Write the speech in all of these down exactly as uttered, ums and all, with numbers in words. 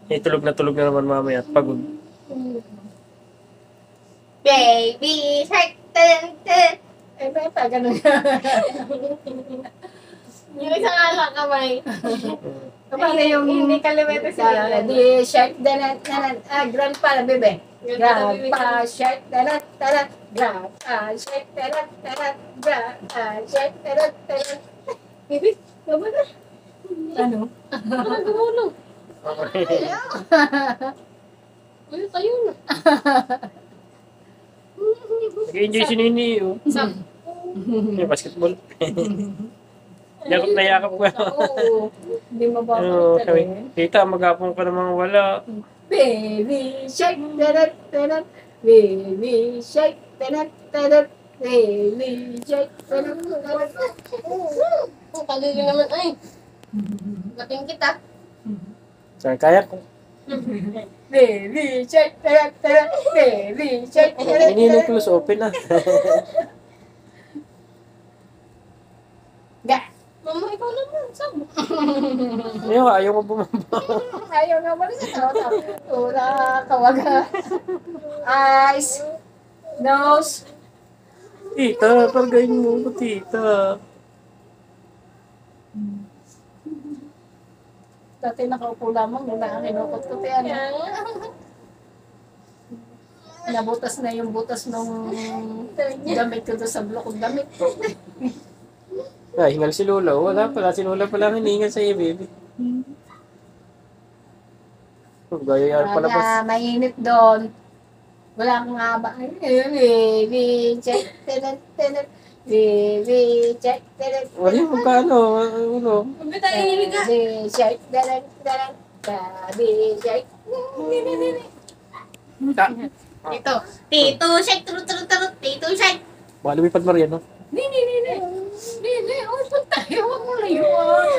Eh, tulog na tulog na naman mamaya at pagod. Baby shark. Tan, tan. Eh, pa, pa, ganun. Yung isa nga lang kamay. Paano yung... Hindi kalimutan si Ah, Lilo. di shark, danan, danan, ah, grandpa, bebe. Grandpa, shark, danan, danan, grandpa, shark, danan, danan, grandpa, shark, danan, danan. Baby, baba na. Ano? Parang gumulong. Uy, tayo na. Nag-enjoy si Nini, oh. Isang. Yung basketball. Yakap na yakap ko. Oo. Hindi Ano, mababalik sabi, talaga. tita, magapong ka namang wala. Baby shark, danan, danan, baby shark, danan, danan, baby shark, danan, danan. Ang kalili naman ay. Bating kita. Sabi, kaya ko. Baby shark, danan, danan, baby shark, danan, Nini, danan. close open na. Ga. Mama, ikaw naman. Saan? Ayaw, ayaw ko bumaba. Ayaw nga balik sa tao. Ura, kawaga. Eyes. Nose. Tita, pargayin mo ko, tita. Dati nakaupo lamang nung nakakinukot ko. Tiyan. Nabutas na yung butas nung gamit ko doon sa blokong damit. Ay, hingal si Lola. Wala pala, si Lola pala ang hiningal sa iyo, baby. Oh, gaya yan pala Kaya pas. mainit doon. Wala akong haba. Ay, baby, check, tenet, tenet. Baby, check, tenet, Wala yung magkano, ano. Baby, tayo hiliga. baby, check, tenet, tenet. Baby, check. Ta. Tito. Tito, shake. Turut, turut, turut. Tito, shake. Baka lumipad Mariano. Ni, ni, ni, ni. Ni, ni, oh, saan tayo? Huwag mo layuan.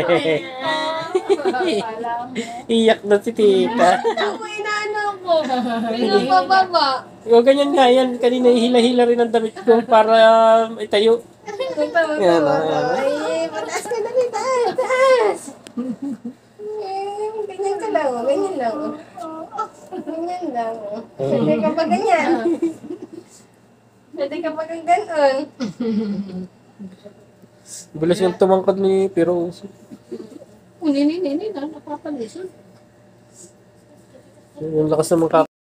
Alam mo. Iyak na si tita. Ako, inaano ko. Pinapababa. O, ganyan nga yan. Kanina hila-hila rin ang damit ko para um, itayo. Yan, yan. Ay, mataas ka na rin. Taas, taas. Eh, ganyan ka lang. oh, Ganyan lang. oh. Ganyan lang. oh. Pwede ka pa ganyan. Pwede ka pa kang ganon. Bilas yung tumangkad ni Pero. Ni, ni, ni, ni, napapalisan. Yung lakas naman ka.